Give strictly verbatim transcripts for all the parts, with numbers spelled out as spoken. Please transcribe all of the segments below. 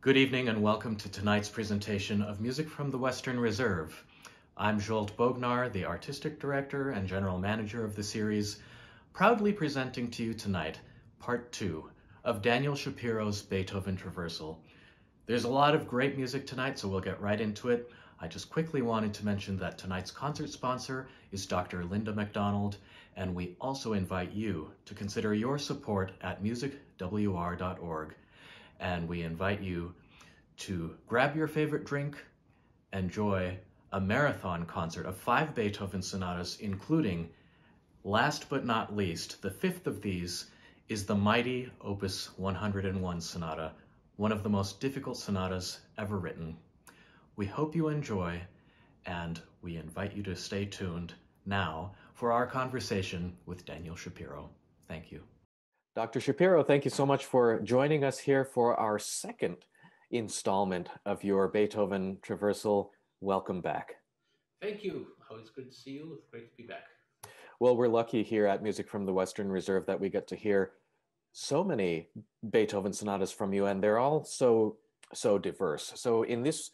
Good evening and welcome to tonight's presentation of Music from the Western Reserve. I'm Zsolt Bognar, the Artistic Director and General Manager of the series, proudly presenting to you tonight Part two of Daniel Shapiro's Beethoven Traversal. There's a lot of great music tonight, so we'll get right into it. I just quickly wanted to mention that tonight's concert sponsor is Doctor Linda McDonald, and we also invite you to consider your support at music w r dot org. And we invite you to grab your favorite drink, enjoy a marathon concert of five Beethoven sonatas, including, last but not least, the fifth of these is the mighty Opus one hundred one Sonata, one of the most difficult sonatas ever written. We hope you enjoy, and we invite you to stay tuned now for our conversation with Daniel Shapiro. Thank you. Doctor Shapiro, thank you so much for joining us here for our second installment of your Beethoven Traversal. Welcome back. Thank you. Always good to see you. It's great to be back. Well, we're lucky here at Music from the Western Reserve that we get to hear so many Beethoven sonatas from you, and they're all so, so diverse. So in this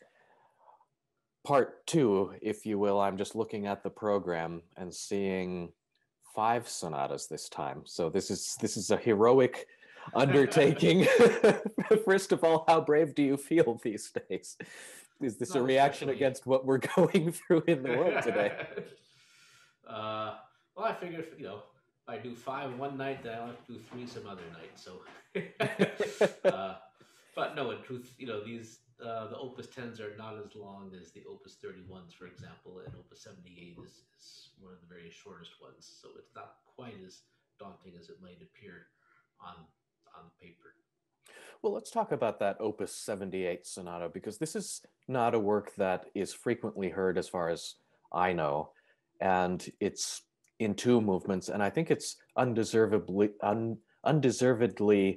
part two, if you will, I'm just looking at the program and seeing five sonatas this time. So this is this is a heroic undertaking. First of all, how brave do you feel these days? Is this Not a reaction especially. against what we're going through in the world today? uh, well, I figured, you know, if I do five one night, then I'll have to do three some other night. So, uh, but no, in truth, you know, these uh, the Opus tens are not as long as the Opus thirty-ones, for example, and Opus seventy-eight is, is one of the very shortest ones. So it's not quite as daunting as it might appear on on paper. Well, let's talk about that Opus seventy-eight Sonata, because this is not a work that is frequently heard as far as I know, and it's in two movements, and I think it's undeservedly un, undeservedly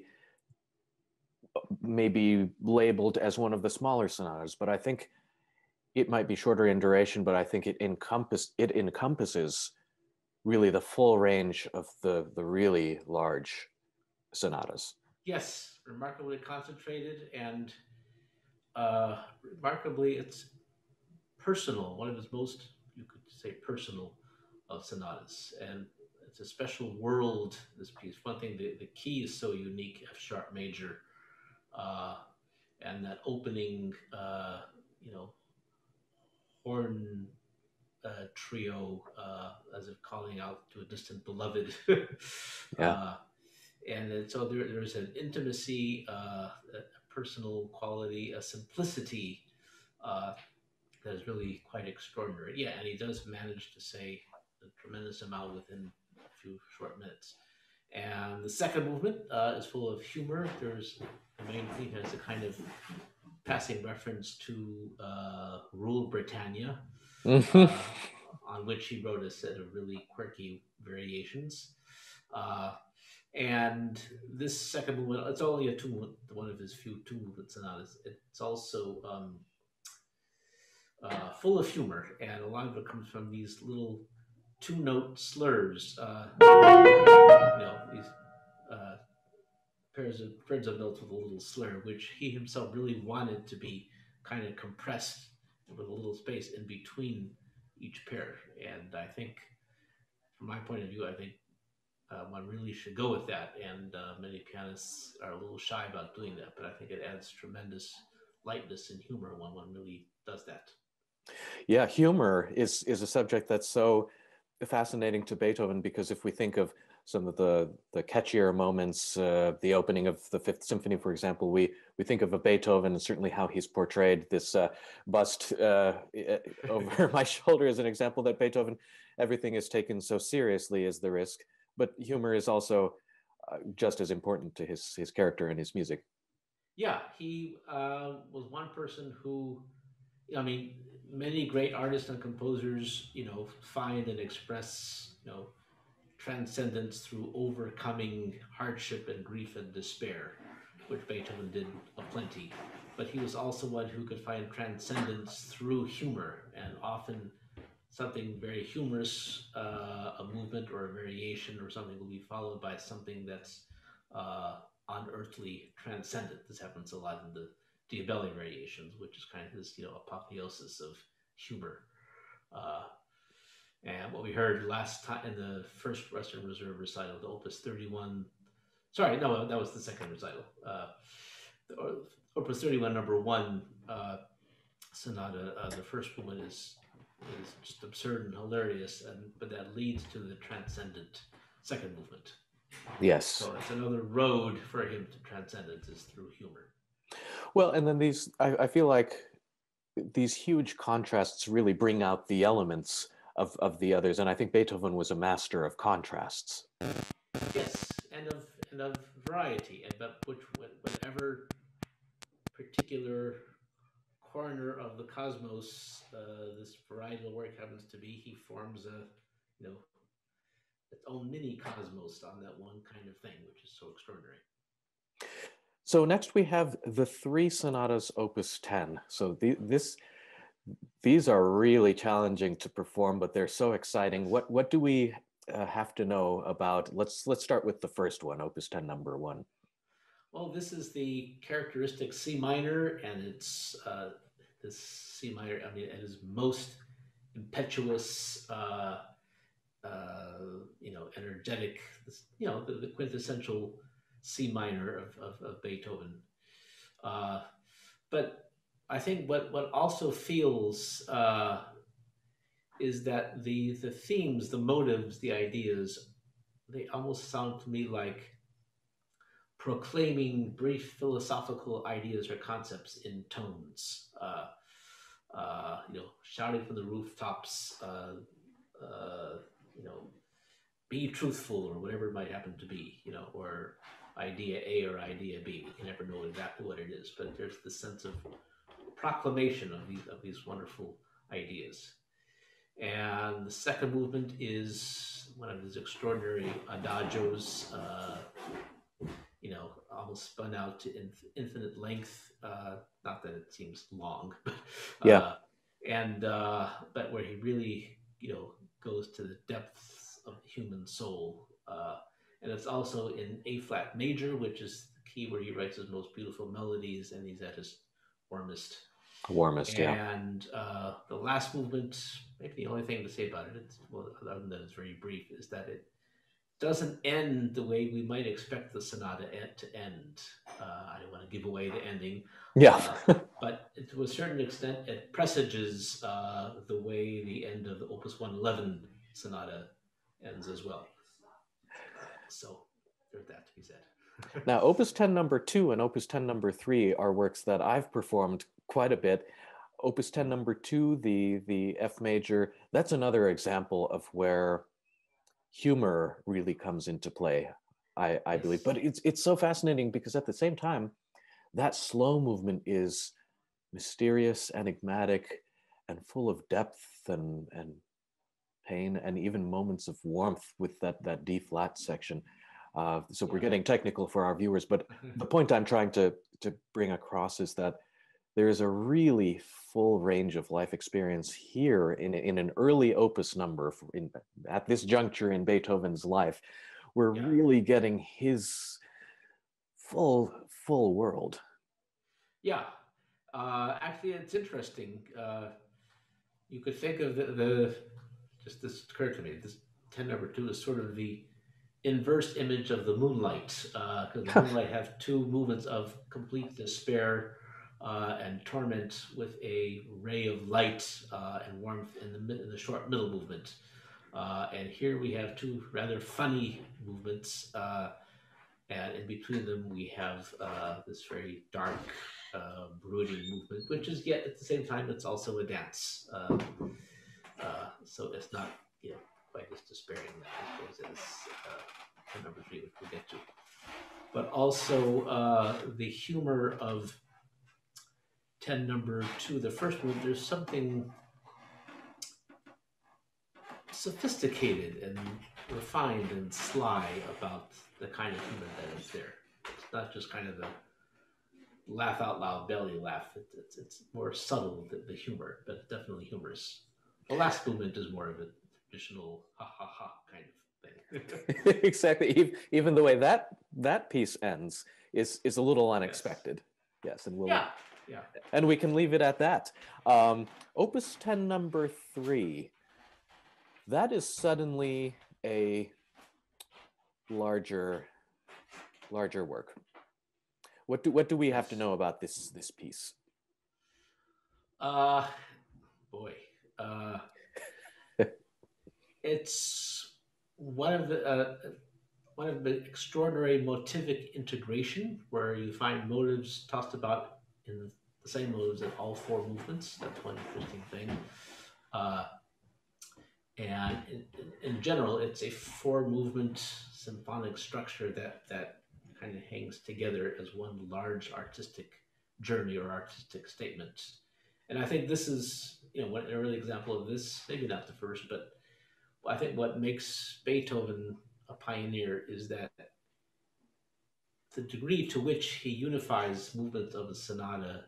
maybe labeled as one of the smaller sonatas, but I think it might be shorter in duration, but I think it encompass it encompasses really the full range of the the really large sonatas. Yes, remarkably concentrated, and uh, remarkably it's personal. One of his most, you could say, personal of sonatas, and it's a special world. This piece. One thing, the, the key is so unique. F sharp major. Uh, and that opening, uh, you know, horn uh, trio, uh, as if calling out to a distant beloved. Yeah. Uh, and then, so there, there's an intimacy, uh, a personal quality, a simplicity uh, that is really quite extraordinary. Yeah, and he does manage to say a tremendous amount within a few short minutes. And the second movement uh, is full of humor. There's the main theme has a kind of passing reference to uh, Rule Britannia, uh, on which he wrote a set of really quirky variations. Uh, and this second movement, it's only a two, one of his few two movement sonatas. It's also um, uh, full of humor, and a lot of it comes from these little two-note slurs. Uh, you know, these uh, pairs of pairs of notes with a little slur, which he himself really wanted to be kind of compressed with a little space in between each pair. And I think, from my point of view, I think uh, one really should go with that. And uh, many pianists are a little shy about doing that, but I think it adds tremendous lightness and humor when one really does that. Yeah, humor is is a subject that's so fascinating to Beethoven, because if we think of some of the the catchier moments, uh, the opening of the Fifth Symphony, for example, we we think of a Beethoven and certainly how he's portrayed, this uh, bust uh, over my shoulder as an example that Beethoven, everything is taken so seriously as the risk, but humor is also uh, just as important to his his character and his music. Yeah, he uh, was one person who, I mean, many great artists and composers, you know, find and express, you know, transcendence through overcoming hardship and grief and despair, which Beethoven did aplenty. But he was also one who could find transcendence through humor, and often something very humorous, uh, a movement or a variation or something will be followed by something that's uh, unearthly, transcendent. This happens a lot in the Diabelli variations, which is kind of his, you know, apotheosis of humor. Uh, and what we heard last time in the first Western Reserve recital, the Opus thirty-one, sorry, no, that was the second recital. Uh, the Opus thirty-one, number one uh, sonata, uh, the first movement is is just absurd and hilarious, and but that leads to the transcendent second movement. Yes. So it's another road for him to transcendence is through humor. Well, and then these, I, I feel like these huge contrasts really bring out the elements of, of the others. And I think Beethoven was a master of contrasts. Yes, and of and of variety, and but which whatever particular corner of the cosmos uh, this varietal work happens to be, he forms a, you know, its own mini cosmos on that one kind of thing, which is so extraordinary. So next we have the three sonatas, Opus ten. So the, this, these are really challenging to perform, but they're so exciting. What what do we uh, have to know about? Let's let's start with the first one, Opus ten, number one. Well, this is the characteristic C minor, and it's uh, this C minor. I mean, it is most impetuous, uh, uh, you know, energetic. This, you know, the, the quintessential C minor of, of, of Beethoven. Uh, but I think what what also feels uh, is that the the themes, the motives, the ideas, they almost sound to me like proclaiming brief philosophical ideas or concepts in tones. Uh, uh, you know, shouting from the rooftops, uh, uh, you know, be truthful or whatever it might happen to be, you know, or idea A or idea B. We can never know exactly what it is, but there's the sense of proclamation of these of these wonderful ideas. And the second movement is one of his extraordinary adagios, uh, you know, almost spun out to inf infinite length. Uh, not that it seems long, but uh, yeah, and uh, but where he really, you know, goes to the depths of the human soul. Uh, and it's also in A flat major, which is the key where he writes his most beautiful melodies, and he's at his warmest. warmest, yeah. And uh, the last movement, maybe the only thing to say about it, it's, well, other than that it's very brief, is that it doesn't end the way we might expect the sonata to end. Uh, I don't want to give away the ending. Yeah. uh, but to a certain extent, it presages uh, the way the end of the Opus one eleven sonata ends as well. So there's that to be said. Now, Opus ten number two and Opus ten number three are works that I've performed quite a bit. Opus ten number two, the, the F major, that's another example of where humor really comes into play, I, I Yes. believe. But it's, it's so fascinating because at the same time, that slow movement is mysterious, enigmatic, and full of depth and, and pain, and even moments of warmth with that, that D flat section. Uh, so we're getting technical for our viewers, but the point I'm trying to, to bring across is that there is a really full range of life experience here in, in an early opus number in, at this juncture in Beethoven's life. We're Yeah. really getting his full, full world. Yeah. Uh, actually, it's interesting. Uh, you could think of the, the, just this occurred to me, this ten number two is sort of the inverse image of the moonlight, because uh, the moonlight have two movements of complete despair uh, and torment with a ray of light uh, and warmth in the, in the short middle movement. Uh, and here we have two rather funny movements, uh, and in between them we have uh, this very dark, uh, brooding movement, which is yet at the same time it's also a dance. Uh, uh, so it's not, you know, quite as despairing, I suppose, as uh, number three, which we'll get to. But also uh, the humor of ten number two, the first one, there's something sophisticated and refined and sly about the kind of humor that is there. It's not just kind of the laugh out loud belly laugh. It, it's, it's more subtle, the, the humor, but definitely humorous. The last movement is more of a traditional ha ha ha kind of thing. Exactly. Even the way that that piece ends is is a little unexpected. Yes, yes, and we'll yeah, Yeah. And we can leave it at that. Um, Opus ten, number three. That is suddenly a larger, larger work. What do what do we have to know about this this piece? Uh, boy, uh, it's one of the uh, one of the extraordinary motivic integration where you find motives tossed about in the same motives in all four movements. That's one interesting thing. Uh, and in, in, in general, it's a four-movement symphonic structure that that kind of hangs together as one large artistic journey or artistic statement. And I think this is, you know, one early example of this. Maybe not the first, but I think what makes Beethoven a pioneer is that the degree to which he unifies movements of the sonata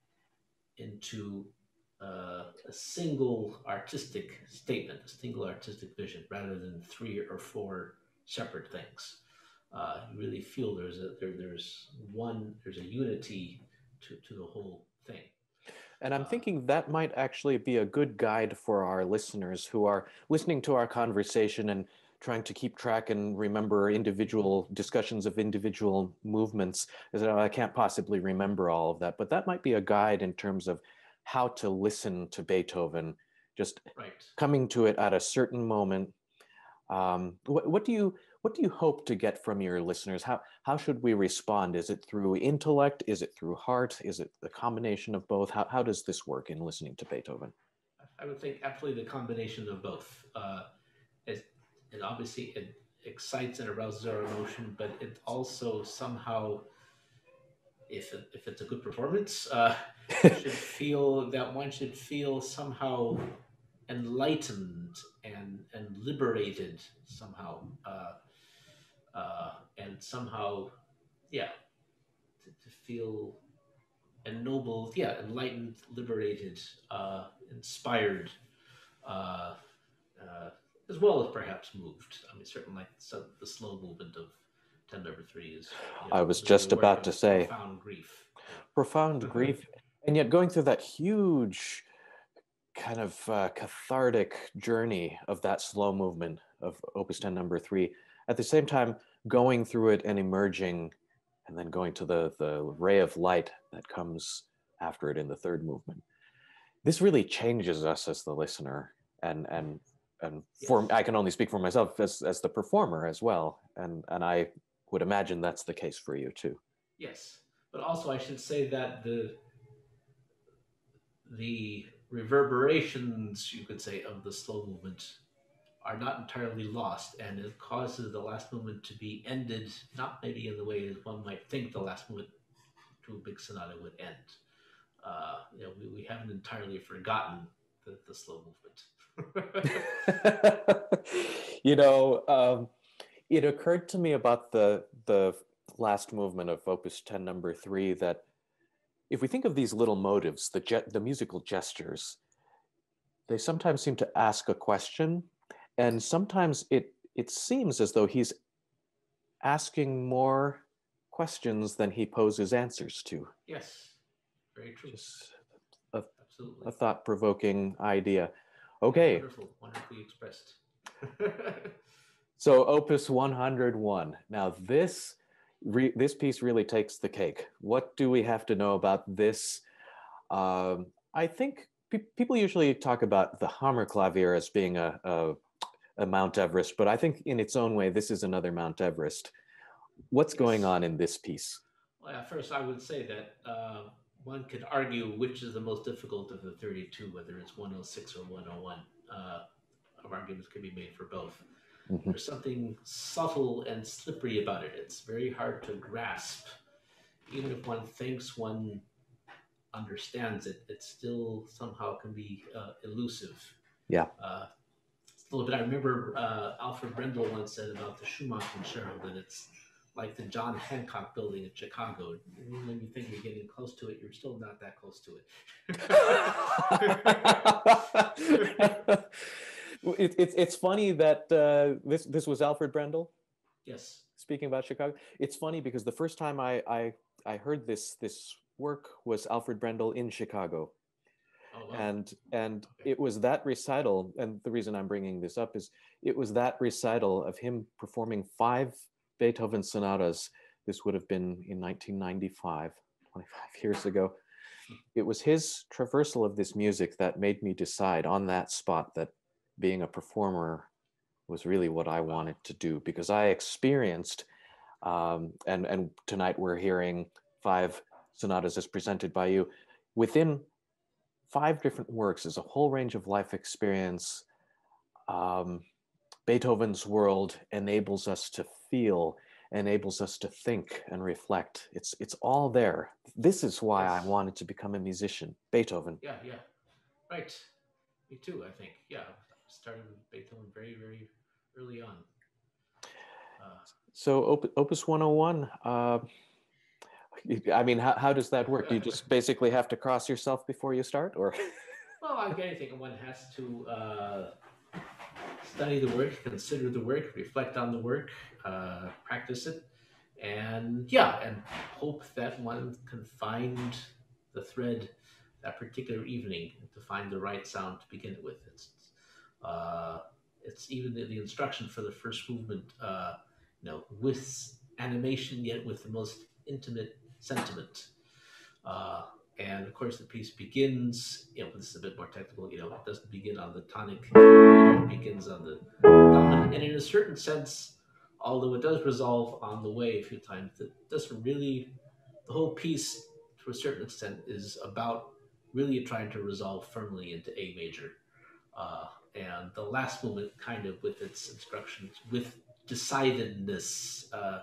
into uh, a single artistic statement, a single artistic vision, rather than three or four separate things. Uh, you really feel there's a there, there's one there's a unity to, to the whole thing. And I'm thinking that might actually be a good guide for our listeners who are listening to our conversation and trying to keep track and remember individual discussions of individual movements. Is that I can't possibly remember all of that, but that might be a guide in terms of how to listen to Beethoven, just right. coming to it at a certain moment. Um, what, what do you what do you hope to get from your listeners? How how should we respond? Is it through intellect? Is it through heart? Is it a combination of both? How how does this work in listening to Beethoven? I would think absolutely the combination of both. Uh, it, it obviously it excites and arouses our emotion, but it also somehow, if it, if it's a good performance, uh, should feel that one should feel somehow enlightened and and liberated somehow, uh, uh, and somehow, yeah, to, to feel ennobled, yeah, enlightened, liberated, uh, inspired, uh, uh, as well as perhaps moved. I mean, certainly like so the slow movement of ten number three is, you know, I was really just a work about to of say profound grief. profound grief, and yet going through that huge kind of uh, cathartic journey of that slow movement of Opus ten number three, at the same time going through it and emerging, and then going to the the ray of light that comes after it in the third movement. This really changes us as the listener, and and and for Yes. I can only speak for myself as as the performer as well, and and I would imagine that's the case for you too. Yes, but also I should say that the the reverberations, you could say, of the slow movement are not entirely lost, and it causes the last movement to be ended, not maybe in the way as one might think the last movement to a big sonata would end. Uh, you know, we, we haven't entirely forgotten the, the slow movement. You know, um, it occurred to me about the the last movement of Opus ten number three that if we think of these little motives, the ge- the musical gestures, they sometimes seem to ask a question, and sometimes it it seems as though he's asking more questions than he poses answers to. Yes, very true. Just a, Absolutely. a thought-provoking idea. Yeah, Okay. wonderful, wonderfully expressed. So Opus one hundred one. Now this re, this piece really takes the cake. What do we have to know about this? Um, I think pe- people usually talk about the Hammerklavier as being a, a, a Mount Everest, but I think in its own way, this is another Mount Everest. What's Yes. going on in this piece? Well, at first, I would say that uh, one could argue which is the most difficult of the thirty-two, whether it's one oh six or one oh one. Uh, arguments could be made for both. Mm-hmm. There's something subtle and slippery about it. It's very hard to grasp. Even if one thinks one understands it, it still somehow can be uh, elusive. Yeah. Uh, a little bit. I remember uh, Alfred Brendel once said about the Schumann concerto that it's like the John Hancock building in Chicago. Even when you think you're getting close to it, you're still not that close to it. it, it it's funny that uh, this this was Alfred Brendel. Yes. Speaking about Chicago, it's funny because the first time I I, I heard this this work was Alfred Brendel in Chicago. Oh, wow. And and Okay. it was that recital, and the reason I'm bringing this up is it was that recital of him performing five Beethoven sonatas. This would have been in nineteen ninety-five, twenty-five years ago. It was his traversal of this music that made me decide on that spot that being a performer was really what I Wow. wanted to do, because I experienced, um, and, and tonight we're hearing five sonatas as presented by you. Within five different works is a whole range of life experience. Um, Beethoven's world enables us to feel, enables us to think and reflect. It's it's all there. This is why Yes. I wanted to become a musician. Beethoven. Yeah, yeah. Right. Me too, I think. Yeah. Started with Beethoven very, very early on. Uh, So op- Opus one oh one, uh, I mean, how, how does that work? Do you just basically have to cross yourself before you start, or? well, like anything, one has to uh, study the work, consider the work, reflect on the work, uh, practice it, and yeah, and hope that one can find the thread that particular evening to find the right sound to begin it with. It's uh, it's even the, the instruction for the first movement, uh, you know, with animation yet with the most intimate sentiment. Uh, and of course, the piece begins, you know, this is a bit more technical, you know, it doesn't begin on the tonic, it begins on the dominant. And in a certain sense, although it does resolve on the way a few times, it doesn't really, the whole piece to a certain extent is about really trying to resolve firmly into A major. Uh, and the last movement, kind of with its instructions, with decidedness, uh,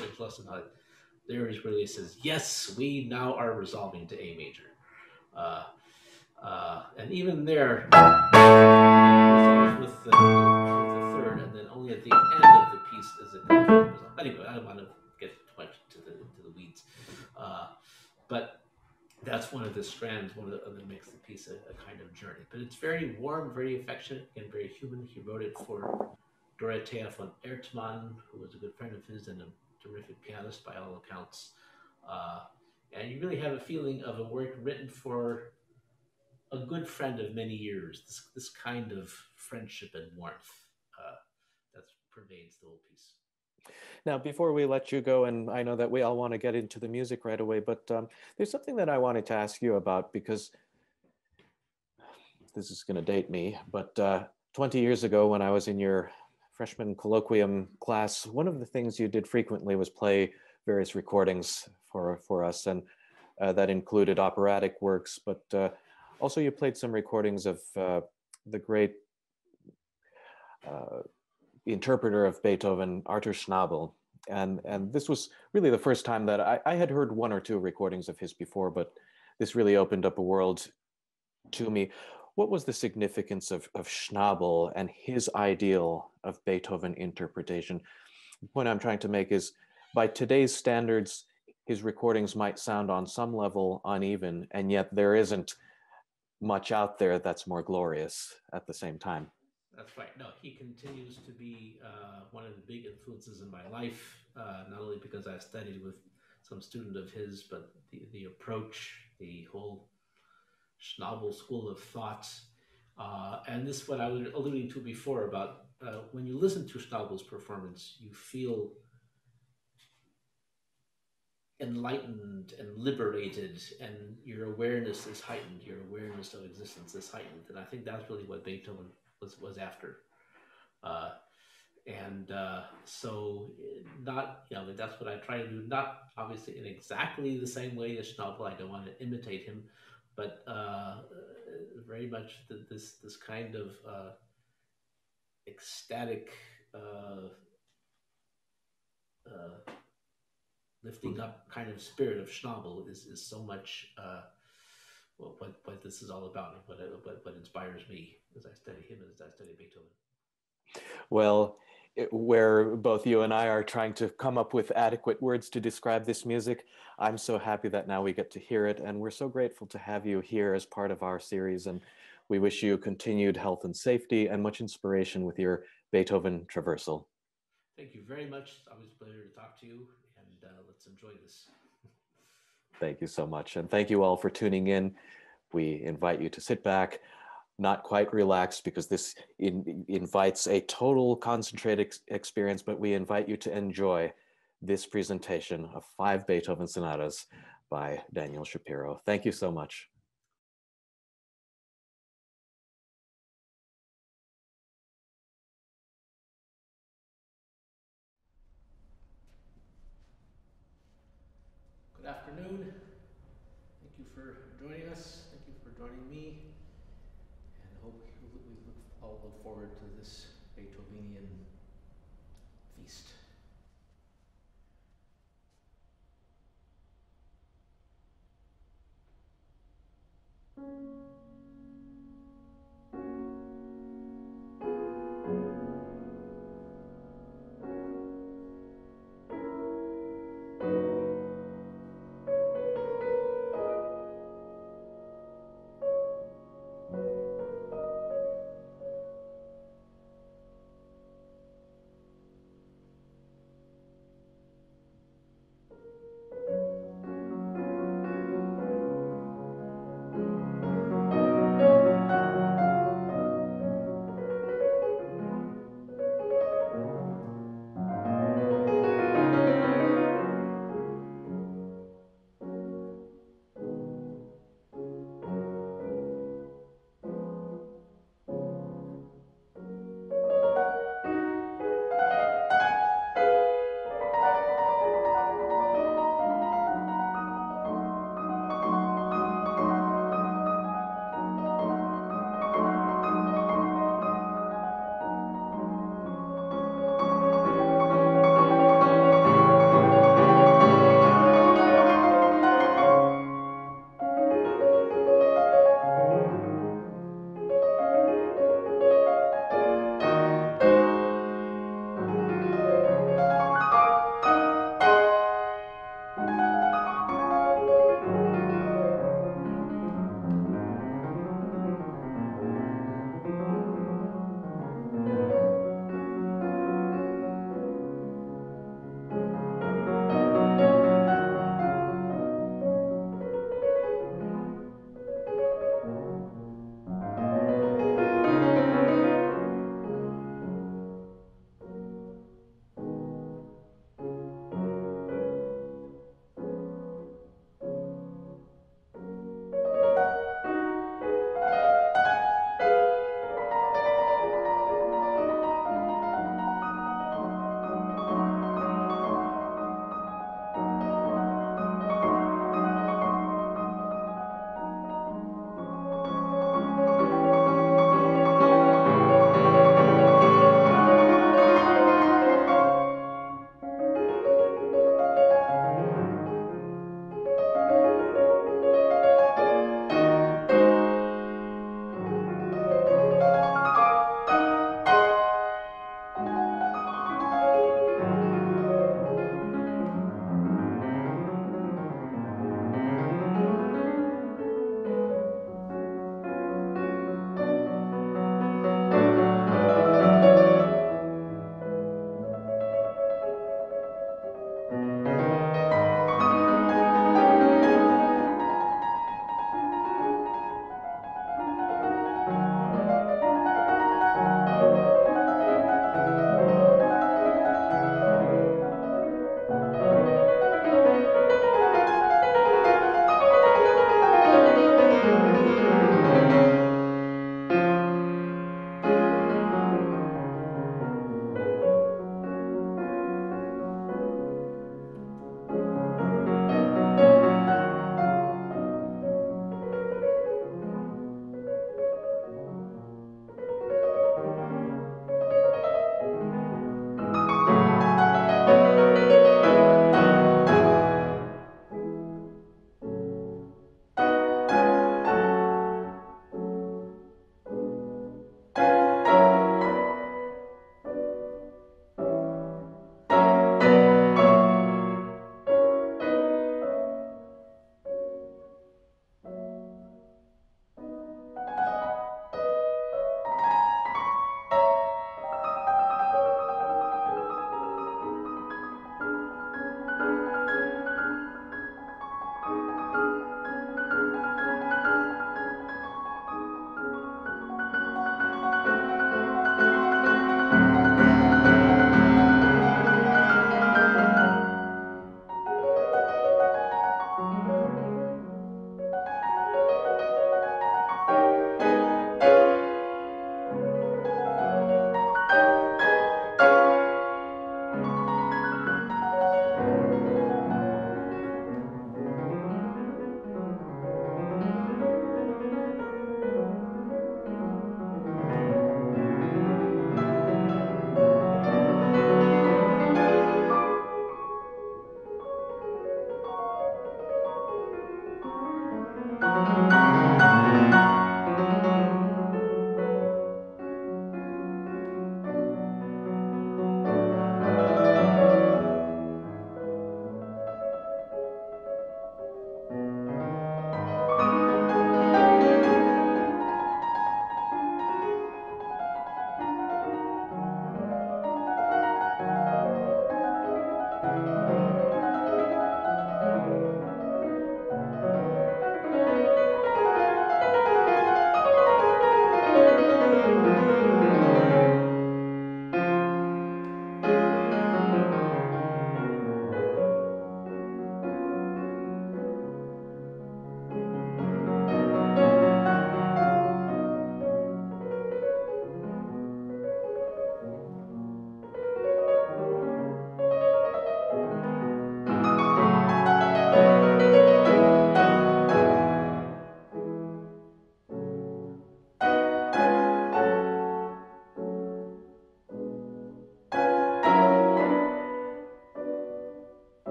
there is where he says, yes, we now are resolving to A major. Uh, uh, and even there, with the, with the third, and then only at the end of the piece is it complete resolve. Anyway, I don't want to get too much into the, into the weeds. Uh, but that's one of the strands, one of the that makes the piece a, a kind of journey. But it's very warm, very affectionate, and very human. He wrote it for Dorothea von Ertmann, who was a good friend of his and a terrific pianist by all accounts. Uh, and you really have a feeling of a work written for a good friend of many years. This this kind of friendship and warmth uh, that pervades the whole piece. Now, before we let you go, and I know that we all want to get into the music right away, but um, there's something that I wanted to ask you about, because this is going to date me, but uh, twenty years ago when I was in your freshman colloquium class, one of the things you did frequently was play various recordings for, for us, and uh, that included operatic works, but uh, also you played some recordings of uh, the great uh, interpreter of Beethoven, Arthur Schnabel. And, and this was really the first time that I, I had heard one or two recordings of his before, but this really opened up a world to me. What was the significance of, of Schnabel and his ideal of Beethoven interpretation? The point I'm trying to make is, by today's standards, his recordings might sound on some level uneven, and yet there isn't much out there that's more glorious at the same time. That's right. No, he continues to be uh, one of the big influences in my life, uh, not only because I studied with some student of his, but the, the approach, the whole Schnabel school of thought. Uh, and this is what I was alluding to before about uh, when you listen to Schnabel's performance, you feel enlightened and liberated, and your awareness is heightened, your awareness of existence is heightened. And I think that's really what Beethoven was, was after. Uh, and uh, so not, you know, that's what I try to do, not obviously in exactly the same way as Schnabel. I don't want to imitate him, but uh, very much the, this this kind of uh, ecstatic uh, uh, lifting up kind of spirit of Schnabel is, is so much uh, what, what what this is all about, and what, what what inspires me as I study him and as I study Beethoven. Well, it, where both you and I are trying to come up with adequate words to describe this music, I'm so happy that now we get to hear it, and we're so grateful to have you here as part of our series, and we wish you continued health and safety and much inspiration with your Beethoven traversal. Thank you very much. It's always a pleasure to talk to you, and uh, let's enjoy this. Thank you so much. And thank you all for tuning in. We invite you to sit back, not quite relaxed, because this in, invites a total concentrated ex experience, but we invite you to enjoy this presentation of five Beethoven sonatas by Daniel Shapiro. Thank you so much. Good afternoon. Thank you for joining us. Thank you for joining me. And I hope we look, all look forward to this Beethovenian feast.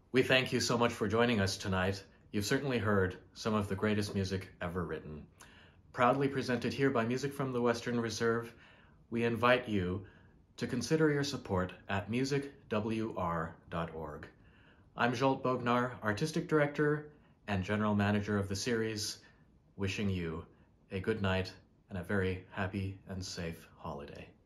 We thank you so much for joining us tonight. You've certainly heard some of the greatest music ever written. Proudly presented here by Music from the Western Reserve, we invite you to consider your support at music w r dot org. I'm Zsolt Bognar, Artistic Director and General Manager of the series, wishing you a good night and a very happy and safe holiday.